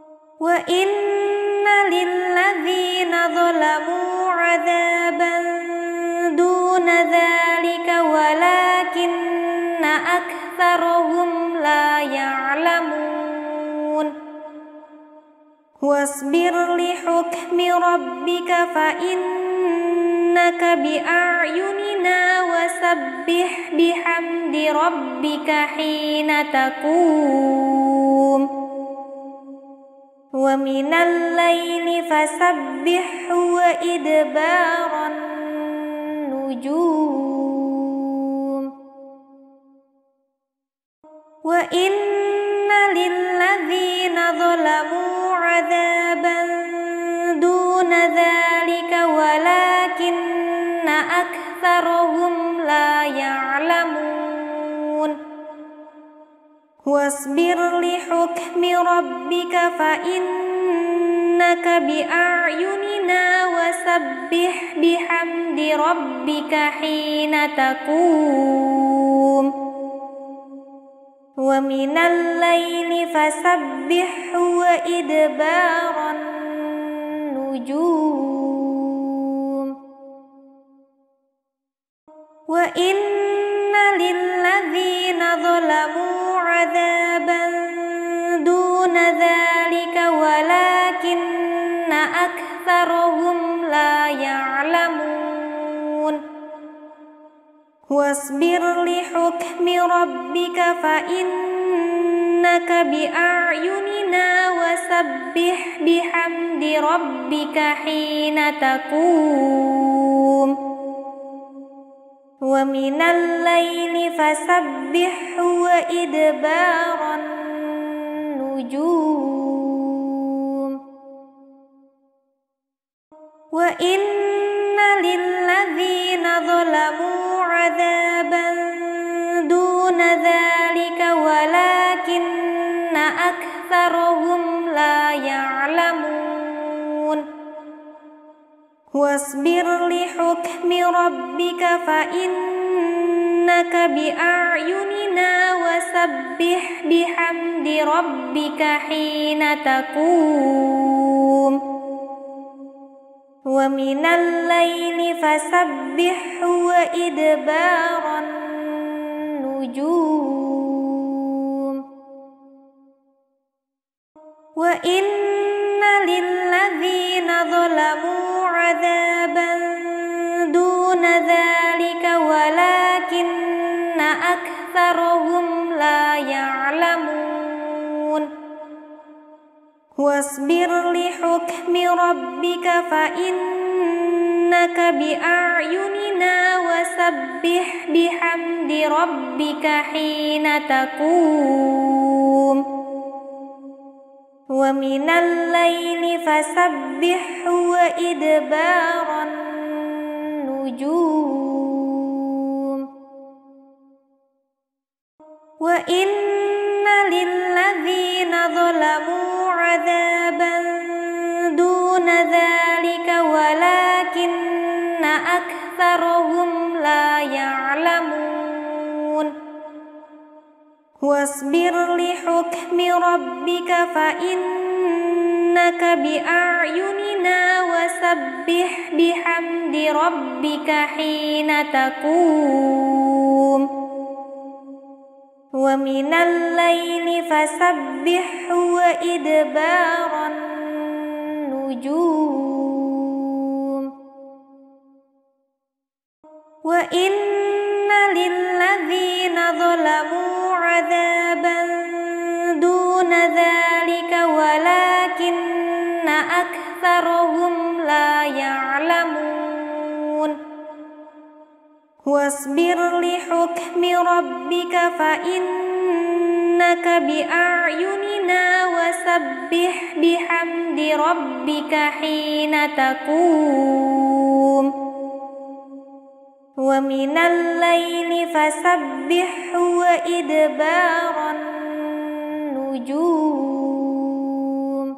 وإن للذين ظلموا عذابا دون ذلك ولكن أكثرهم لا يعلمون واصبر لحكم ربك فإنك بأعيننا وسبح بحمد ربك حين تقوم ومن الليل فسبحه وإدبار النجوم وإن للذين ظلموا عذابا دون ذلك ولكن أكثرهم لا يعلمون واصبر لحكم ربك فإنك بأعيننا وسبح بحمد ربك حين تقوم ومن الليل فسبحه وإدبار النجوم وإن للذين ظلموا عذابا دون ذلك ولكن أكثرهم لا يعلمون واصبر لحكم ربك فإنك بأعيننا وسبح بحمد ربك حين تقوم ومن الليل فسبحه وإدبار النجوم وإن للذين ظلموا عذابا دون ذلك ولكن أكثرهم لا يعلمون واصبر لحكم ربك فإنك بأعيننا وسبح بحمد ربك حين تقوم ومن الليل فسبحه وإدبار النجوم وإن للذين ظلموا عذابا دون ذلك ولكن أكثرهم لا يعلمون واصبر لحكم ربك فإنك بأعيننا وسبح بحمد ربك حين تقوم ومن الليل فسبحه وإدبار النجوم وإن للذين ظلموا عذابا دون ذلك ولكن أكثرهم لا يعلمون واصبر لحكم ربك فإنك بأعيننا وسبح بحمد ربك حين تقوم ومن الليل فسبحه وإدبار النجوم وإن للذين ظلموا عذابا دون ذلك ولكن أكثرهم لا يعلمون واصبر لحكم ربك فإنك بأعيننا وسبح بحمد ربك حين تقوم ومن الليل فسبحه وإدبار النجوم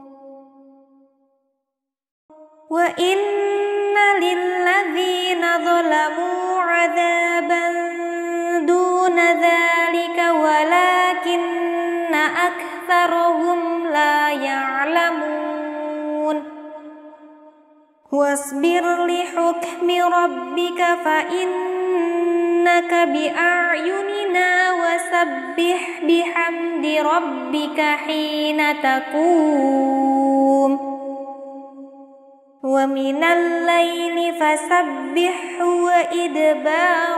وإن للذين ظلموا عذابا دون ذلك ولكن أكثرهم لا يعلمون واصبر لحكم ربك فإنك بأعيننا وسبح بحمد ربك حين تقوم ومن الليل فسبحه وإدبار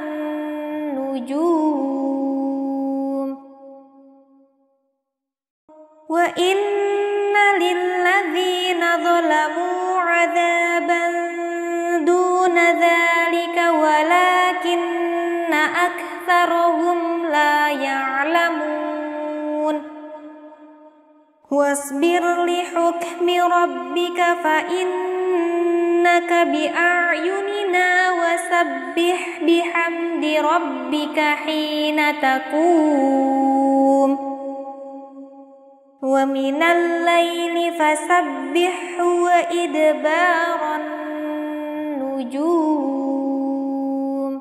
النجوم وإن للذين ظلموا عذابا دون ذلك ولكن أكثرهم لا يعلمون واصبر لحكم ربك فإنك بأعيننا وسبح بحمد ربك حين تقوم ومن الليل فسبحه وإدبار النجوم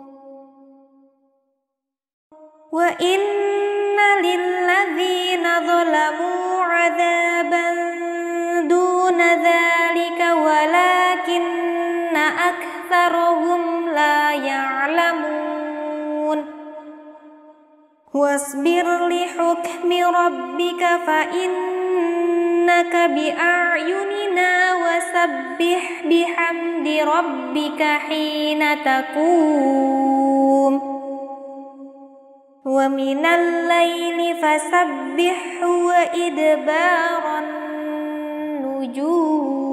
وإن للذين ظلموا عذابا دون ذلك ولكن أكثرهم لا يعلمون واصبر لحكم ربك فإنك بأعيننا وسبح بحمد ربك حين تقوم ومن الليل فسبحه وإدبار النجوم